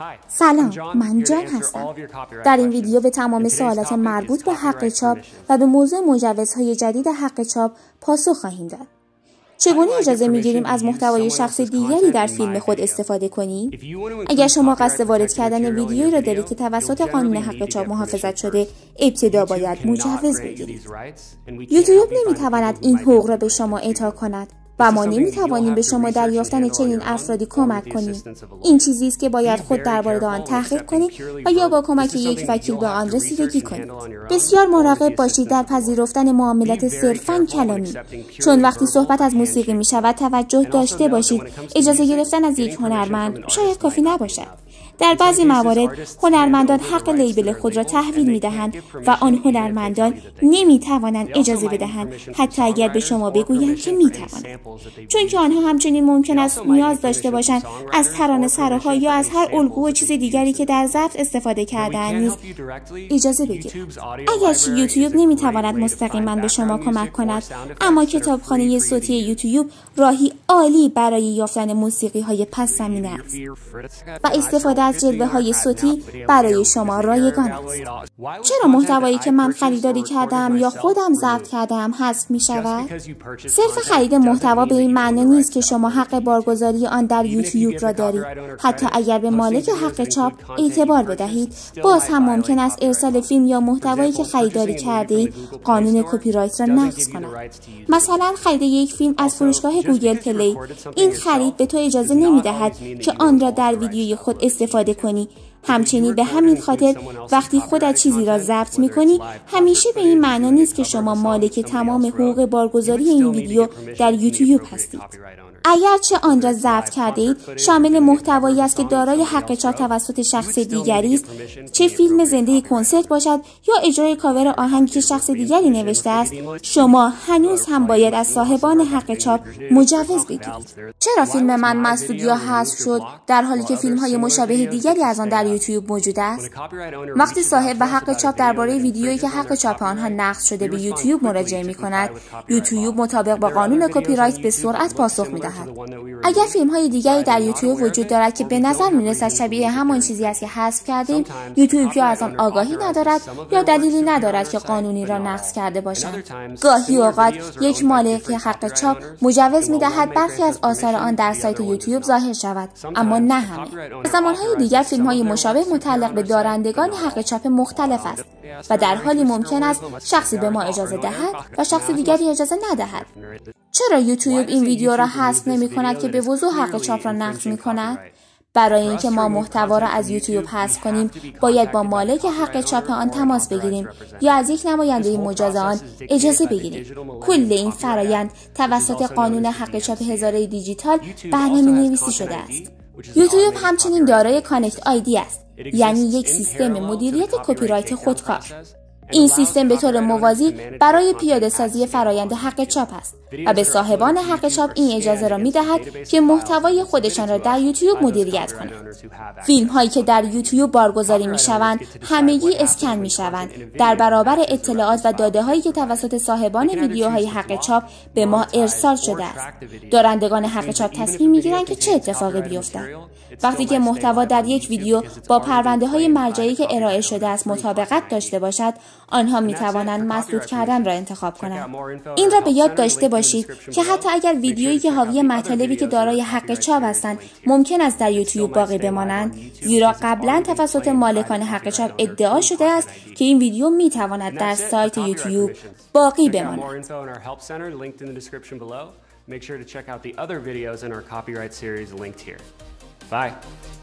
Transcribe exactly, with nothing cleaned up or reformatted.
سلام، من جان هستم. در این ویدیو به تمام سوالات مربوط به حق چاپ و به موضوع مجوزهای جدید حق چاپ پاسخ خواهیم داد. چگونه اجازه میگیریم از محتوای شخص دیگری در فیلم خود استفاده کنیم؟ اگر شما قصد وارد کردن ویدیویی را دارید که توسط قانون حق چاپ محافظت شده، ابتدا باید مجوز بگیرید. یوتیوب نمیتواند این حقوق را به شما اعطا کند و ما نمیتوانیم به شما در یافتن چنین افرادی کمک کنیم. این چیزی است که باید خود درباره آن تحقیق کنید و یا با کمک یک وکیل به آن رسیدگی کنید. بسیار مراقب باشید در پذیرفتن معاملات صرفاً کلامی، چون وقتی صحبت از موسیقی می شود توجه داشته باشید. اجازه گرفتن از یک هنرمند شاید کافی نباشد. در بعضی موارد هنرمندان حق لیبل خود را تحویل می دهند و آن هنرمندان نمی توانند اجازه بدهند حتی اگر به شما بگویند که می توانند، چون که آنها همچنین ممکن است نیاز داشته باشند از ترانه سراها یا از هر الگو و چیز دیگری که در ضبط استفاده کرده‌اند نیز اجازه بگیرند. اگرچه یوتیوب نمی تواند مستقیما به شما کمک کند، اما کتابخانه صوتی یوتیوب راهی عالی برای یافتن موسیقی های پس زمینه است و استفاده از جلوه های صوتی برای شما رایگان است. چرا محتوایی که من خریداری کردم یا خودم ضبط کردم حذف می شود؟ صرف خرید محتوا به این معنی نیست که شما حق بارگذاری آن در یوتیوب را دارید. حتی اگر به مالک حق چاپ اعتبار بدهید، باز هم ممکن است ارسال فیلم یا محتوایی که خریداری کرده اید قانون کپی رایت را نقض کند. مثلا خرید یک فیلم از فروشگاه گوگل پلی، این خرید به تو اجازه نمی دهد که آن را در ویدیوی خود استفاده کنی. همچنین به همین خاطر وقتی خودت چیزی را ضبط می‌کنی، همیشه به این معنا نیست که شما مالک تمام حقوق بارگذاری این ویدیو در یوتیوب هستید. اگرچه آن را ضبط کرده اید، شامل محتوایی است که دارای حق چاپ توسط شخص دیگری است، چه فیلم زنده کنسرت باشد یا اجرای کاور آهنگی که شخص دیگری نوشته است، شما هنوز هم باید از صاحبان حق چاپ مجوز بگیرید. چرا فیلم من مسدود یا حذف شد در حالی که فیلم‌های مشابه دیگری از آن در یوتیوب موجود است؟ وقتی صاحب و حق چاپ درباره ویدیویی که حق چاپ آنها نقض شده به یوتیوب مراجعه می‌کند، یوتیوب مطابق با قانون کپی رایت به سرعت پاسخ می‌دهد. اگر فیلم های دیگری در یوتیوب وجود دارد که به نظر میرسد شبیه همان چیزی است که حذف کردیم، یوتیوب یا از آن آگاهی ندارد یا دلیلی ندارد که قانونی را نقض کرده باشند. گاهی اوقات یک مالک حق چاپ مجوز میدهد برخی از آثار آن در سایت یوتیوب ظاهر شود، اما نه همه. به زمانهای دیگر فیلم های مشابه متعلق به دارندگان حق چاپ مختلف است و در حالی ممکن است شخصی به ما اجازه دهد و شخص دیگری اجازه ندهد. چرا یوتیوب این ویدیو را حذف نمی کند که به وضوح حق چاپ را نقض می کند؟ برای اینکه ما محتوا را از یوتیوب حذف کنیم، باید با مالک حق چاپ آن تماس بگیریم یا از یک نماینده مجاز آن اجازه بگیریم. کل این فرایند توسط قانون حق چاپ هزاره دیجیتال برنامه‌نویسی شده است. یوتیوب همچنین دارای کانکت آیدی است، یعنی یک سیستم مدیریت کپی رایت خودکار. این سیستم به طور موازی برای پیاده سازی فرایند حق چاپ است و به صاحبان حق چاپ این اجازه را می دهد که محتوای خودشان را در یوتیوب مدیریت کنند. فیلم هایی که در یوتیوب بارگذاری می شوند همگی اسکن می شوند در برابر اطلاعات و داده هایی که توسط صاحبان ویدیوهای حق چاپ به ما ارسال شده است. دارندگان حق چاپ تصمیم می گیرند که چه اتفاقی بیفتد. وقتی که محتوا در یک ویدیو با پرونده های مرجعی که ارائه شده است مطابقت داشته باشد، آنها می توانند مسدود کردن را انتخاب کنند. این را به یاد داشته باشید که حتی اگر ویدیویی که حاوی مطالبی که دارای حق چاپ هستند ممکن است در یوتیوب باقی بمانند، زیرا قبلا توسط مالکان حق چاپ ادعا شده است که این ویدیو می تواند در سایت یوتیوب باقی بماند. Make sure to check out the other videos in our copyright series linked here. Bye.